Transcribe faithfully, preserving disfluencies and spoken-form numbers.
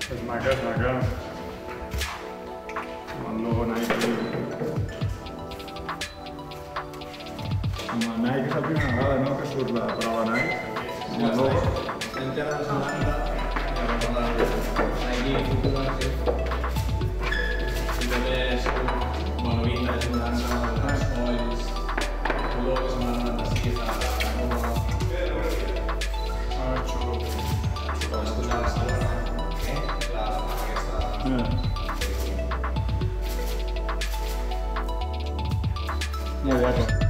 És maca, és maca. Amb el logo Nike. Amb el Nike és la primera vegada, no?, que surt la prova Nike. Amb el logo. Estem ja als noranta, i llavors la Nike Futura, sí. També és, bueno, vintage, noranta, els colls, el color que són el noranta-sis, la nova. Ah, xulo. Les posades a la... Eh? La... aquesta... Molt guapo.